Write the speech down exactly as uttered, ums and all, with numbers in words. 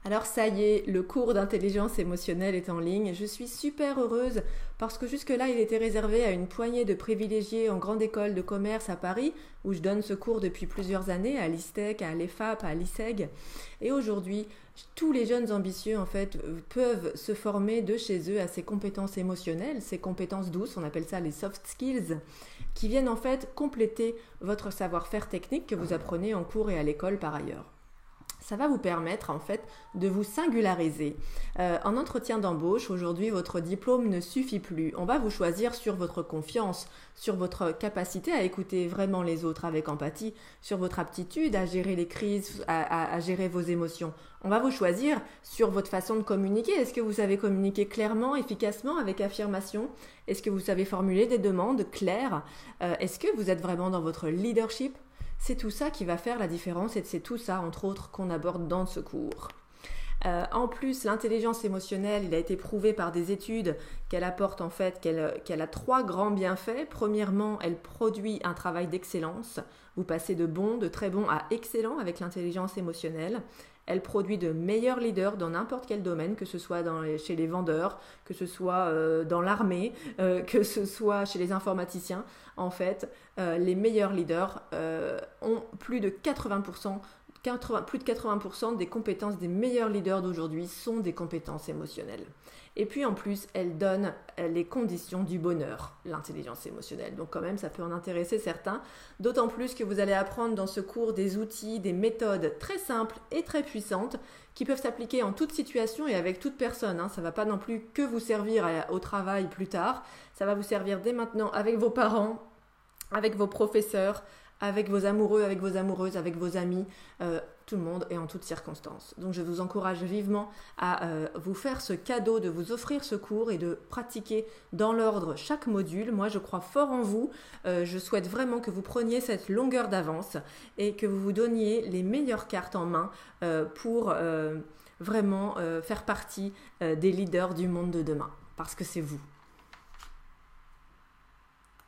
Alors ça y est, le cours d'intelligence émotionnelle est en ligne. Je suis super heureuse parce que jusque-là, il était réservé à une poignée de privilégiés en grande école de commerce à Paris, où je donne ce cours depuis plusieurs années, à l'ISTEC, à l'E F A P, à l'I S E G. Et aujourd'hui, tous les jeunes ambitieux en fait peuvent se former de chez eux à ces compétences émotionnelles, ces compétences douces, on appelle ça les soft skills, qui viennent en fait compléter votre savoir-faire technique que vous apprenez en cours et à l'école par ailleurs. Ça va vous permettre en fait de vous singulariser. Euh, en entretien d'embauche, aujourd'hui, votre diplôme ne suffit plus. On va vous choisir sur votre confiance, sur votre capacité à écouter vraiment les autres avec empathie, sur votre aptitude à gérer les crises, à, à, à gérer vos émotions. On va vous choisir sur votre façon de communiquer. Est-ce que vous savez communiquer clairement, efficacement, avec affirmation? Est-ce que vous savez formuler des demandes claires? euh, Est-ce que vous êtes vraiment dans votre leadership? C'est tout ça qui va faire la différence et c'est tout ça, entre autres, qu'on aborde dans ce cours. Euh, en plus, l'intelligence émotionnelle, il a été prouvé par des études qu'elle apporte en fait, qu'elle, qu'elle a trois grands bienfaits. Premièrement, elle produit un travail d'excellence. Vous passez de bon, de très bon à excellent avec l'intelligence émotionnelle. Elle produit de meilleurs leaders dans n'importe quel domaine, que ce soit dans les, chez les vendeurs, que ce soit euh, dans l'armée, euh, que ce soit chez les informaticiens. En fait, euh, les meilleurs leaders euh, ont plus de quatre-vingts pour cent quatre-vingts, plus de quatre-vingts pour cent des compétences des meilleurs leaders d'aujourd'hui sont des compétences émotionnelles. Et puis en plus, elle donne les conditions du bonheur, l'intelligence émotionnelle. Donc quand même, ça peut en intéresser certains. D'autant plus que vous allez apprendre dans ce cours des outils, des méthodes très simples et très puissantes qui peuvent s'appliquer en toute situation et avec toute personne. Hein. Ça ne va pas non plus que vous servir à, au travail plus tard. Ça va vous servir dès maintenant avec vos parents, avec vos professeurs, avec vos amoureux, avec vos amoureuses, avec vos amis, euh, tout le monde et en toutes circonstances. Donc je vous encourage vivement à euh, vous faire ce cadeau, de vous offrir ce cours et de pratiquer dans l'ordre chaque module. Moi je crois fort en vous, euh, je souhaite vraiment que vous preniez cette longueur d'avance et que vous vous donniez les meilleures cartes en main euh, pour euh, vraiment euh, faire partie euh, des leaders du monde de demain, parce que c'est vous.